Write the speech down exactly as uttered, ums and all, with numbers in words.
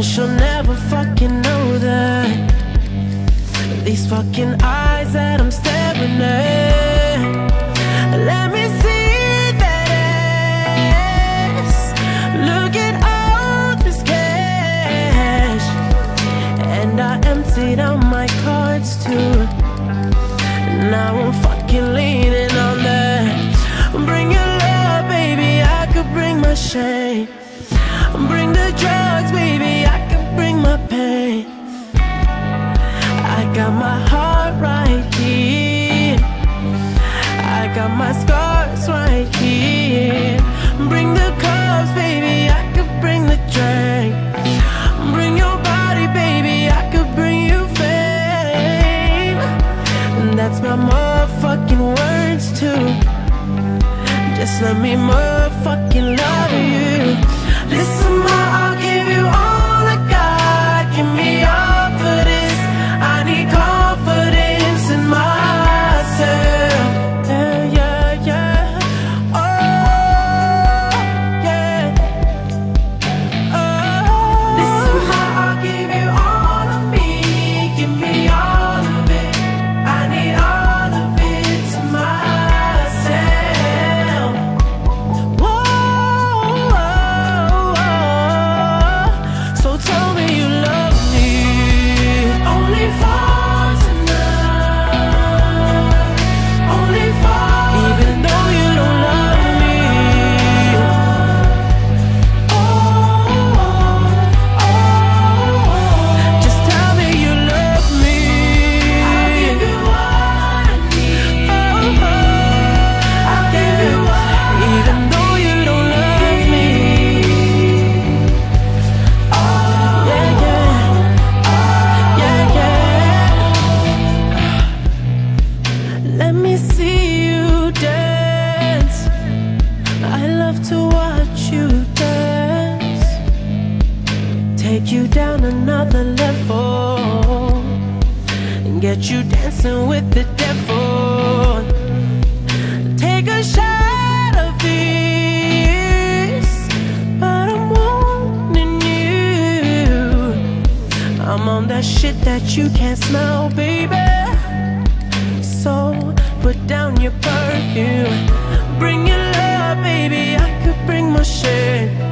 and she'll never fucking know that. These fucking eyes that I'm staring at, let me see that ass. Look at all this cash, and I emptied out my cards too. Now I'm fucking leaning on that. Bring your love, baby, I could bring my shame. Bring the drugs, baby, I could bring my pain. I got my heart right here, I got my scars right here. Bring the cups, baby, I could bring the drink. Bring your body, baby, I could bring you fame. And that's my motherfucking words too. Just let me motherfucking love you. Listen, ma, I'll give you all I got. Give me all for this. I need confidence in myself. Yeah, yeah, yeah. Oh, yeah. Oh. Listen, ma, I'll give you all of me. Give me all of it. I need all of it to myself. Whoa, whoa, whoa. So tell me you love me. Only for tonight. Only for. Even though you don't love me. Oh, oh, oh. Just tell me you love me. I'll give you what I need. Oh, oh. I'll give you what I need. Even though you don't love me. Oh, yeah, yeah. Oh, yeah, yeah. Let me see you dance. I love to watch you dance. Take you down another level and get you dancing with the devil. Take a shot of this, but I'm wanting you. I'm on that shit that you can't smell, baby. So put down your perfume. Bring your love, baby, I could bring my shit.